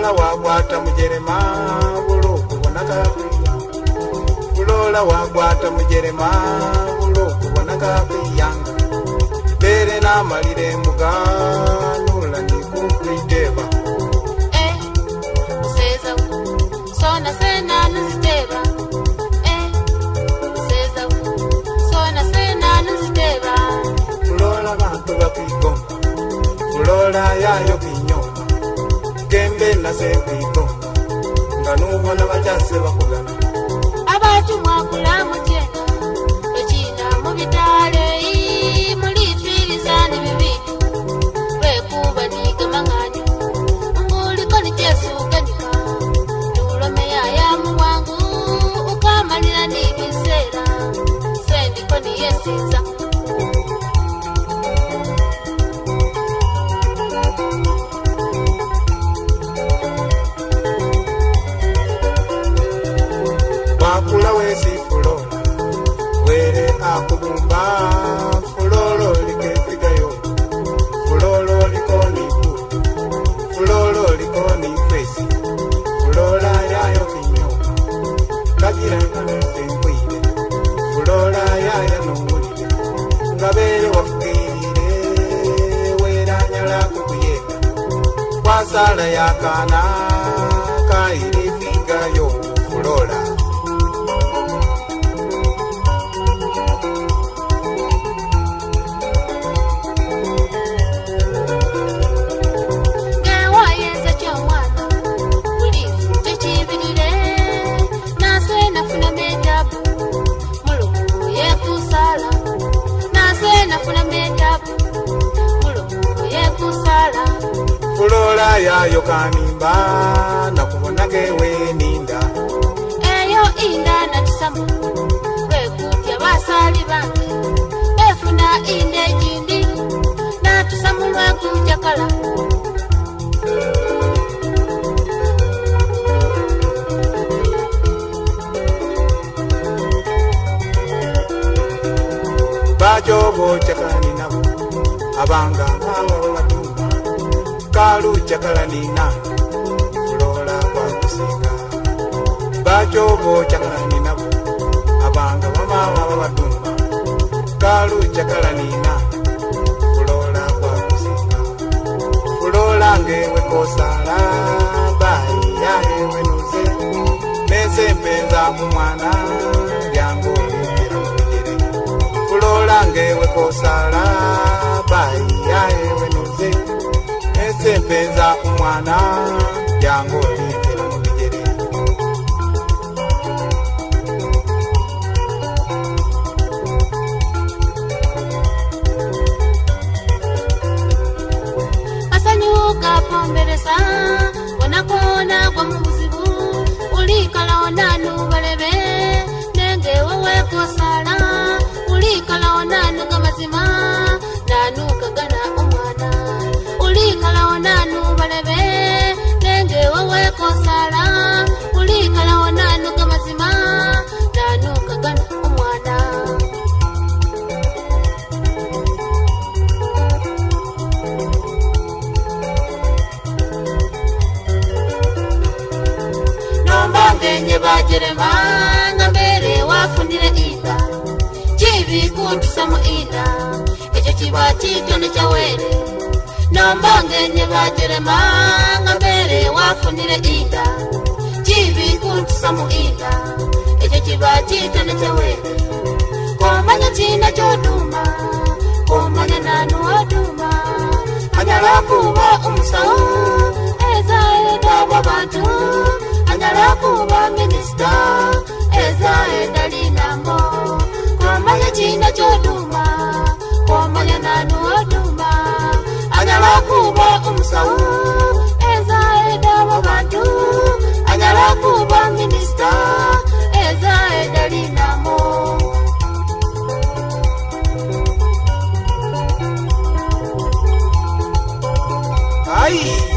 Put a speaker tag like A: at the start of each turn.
A: Flora wagwata mujerema buluku bonaka Flora wagwata mujerema buluku bonaka kuyanga bere na malire muganula nikupiteba
B: seza sona sena nziteba seza sona sena nziteba
A: Flora bantu bakigoma Flora yayo kinyoma Gembe na sebiko Nganubona bajase bakugana
B: Abatu mwakula mutenda Echina mubitale Mulitwirizani bibitu Wekuba niga manganyu Mbuliko ni jesu kanika Nulome ya mwangu Ukamalila nibisera Sendiko ni yesiza
A: Wakula wesi Flora Were akubumba Floro likefigayo Floro likoni ku Floro likoni kwesi Flora yayo kinyoma Kagiranga ntemkwile Flora yayo numulile Ngabere wafukirire Wera nyala kukuyeka Wasala yakana Kairi figayo Flora Flora yayo kanimba nakubonage we ninda
B: Eyo inda natisamu Wekutya basali bange Efuna inde jindi Natusamu lwekujakala
A: Bajobo chakani nabo Abanga mawa watuma Kalu chakala nina Flora kwa kusinga Bajobo chakala ninabo Abanga mama watuma Kalu chakala nina Flora kwa kusinga Flora ngewe kosala Bai yae wenuze Nese mpenza mumwana Yango lipira mujere Flora ngewe kosala Bai yae wenuze Nese mpenza umwana Yango lipira mujere
B: Asanyuka pomberesa Wanakona kwa muzibu Ulikala onanu balebe Nenge wewe kosala Ulikala onanu kamazima Nanu kagana umwana Ulikala onanu balebe Nenge wewe kosala Ulikala onanu kamazima Nanu kagana umwana Nombangenye bajerema Ngambere wafunire inda Chibi kuntusamu inda Echo chiba chitone chawere Nombangenye bajerema Ngambere wafunire inda Chibi kuntusamu inda Echo chiba chitone chawere Komanya china choduma Komanya nanu oduma Anyala kuba umusawu Eza eda wabantu Anyala kuba minista Eza eda linambo Komanya china choduma Komanya nanu oduma Anyala kuba umusawu Eza eda wabantu Anyala kuba minista Eza eda linambo
A: Ai